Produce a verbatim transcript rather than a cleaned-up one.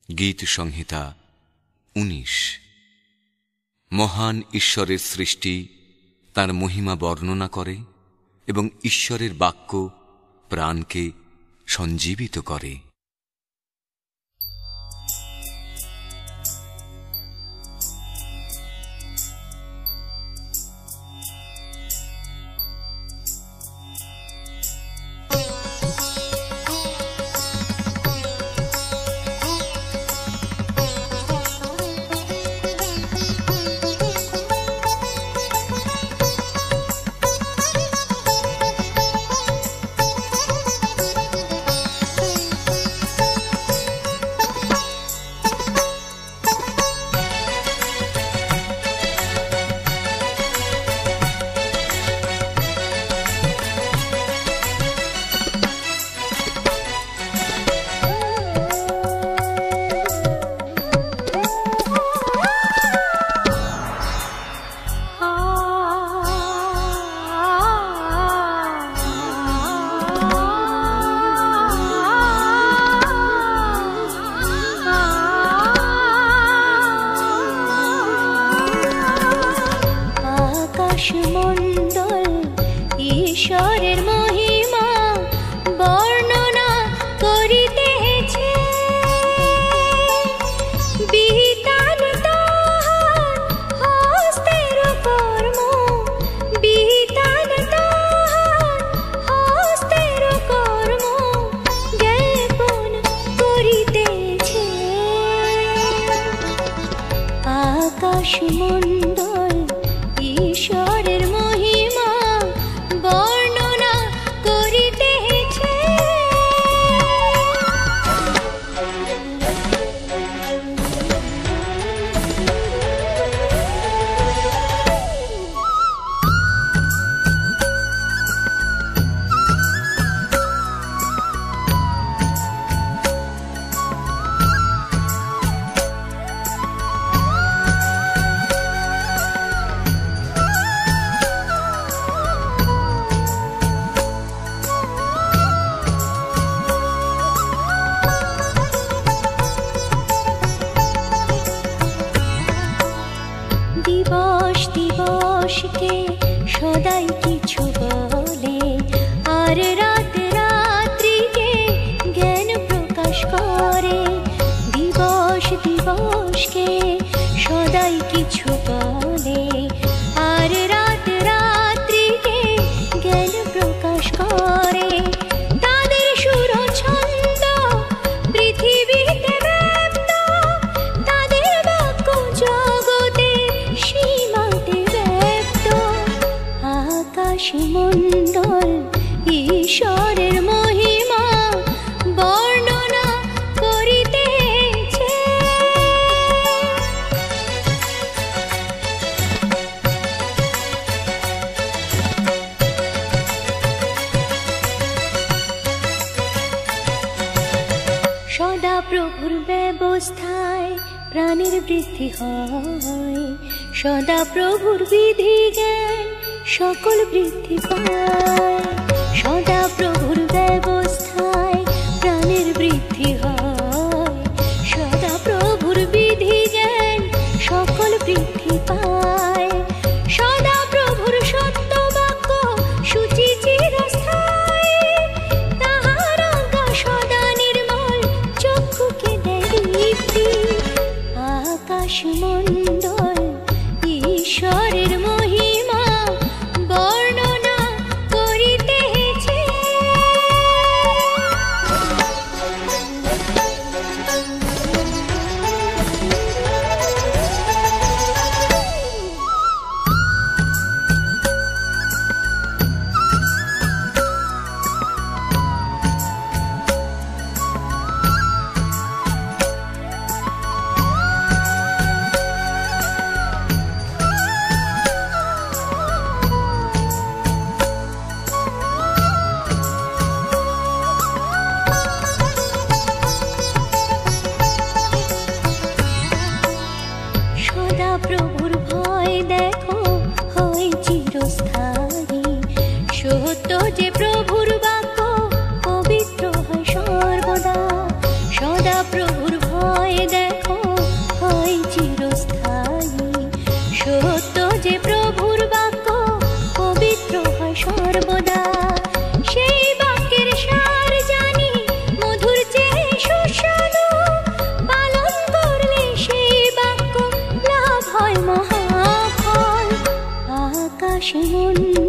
গীত সংহিতা উনিশ। মহান ঈশ্বরের সৃষ্টি তার মহিমা বর্ণনা করে এবং ঈশ্বরের বাক্য প্রাণকে সঞ্জীবিত করে। আকাশমণ্ডল ঈশ্বরের মহিমা বর্ণনা করিতেছে, বিতান তাহার হস্তের কর্ম, বিতান তাহার হস্তের কর্ম জ্ঞাপন করিতেছে। আকাশমণ্ডল ঈশ্বরের মহিমা বর্ণনা করিতেছে। দিবস দিবসকে সদাই কিছু বলে, আর রাত রাত্রিকে জ্ঞান প্রকাশ করে। দিবস দিবসকে সদাই কিছু বলে, আর রাত রাত্রিকে জ্ঞান প্রকাশ করে। তাদের সুর ছন্দ পৃথিবীতে ব্যপ্ত, তাদের বাক্য জগতে সীমাতে ব্যপ্ত। আকাশমণ্ডল ঈশ্বরের মহিমা বর্ণনা করিতেছে। সদা প্রভুর ব্যবস্থায় প্রাণের বৃদ্ধি হয়, সদা প্রভুর বিধি জ্ঞান সকল বৃদ্ধি পায়। সদা প্রভুর ব্যবস্থায় প্রাণের বৃদ্ধি হয়, সদা প্রভুর বিধি জ্ঞান সকল বৃদ্ধি পায়। সদা প্রভুর সত্য বাক্য শুচি চিরস্থায়ী, তাহার আজ্ঞা সদা নির্মল চক্ষুকে দেয় দীপ্তি। আকাশমণ্ডল ঈশ্বরের মহিমা বর্ণনা করিতেছে। দেখো হয় চিরস্থায়ী। সত্য যে প্রভুর বাক্য পবিত্র হয় সর্বদা, সেই বাক্যের সার জানি মধুর চেয়ে সুস্বাদু। পালন করলে সেই বাক্য লাভ হয় মহাফল। আকাশ মন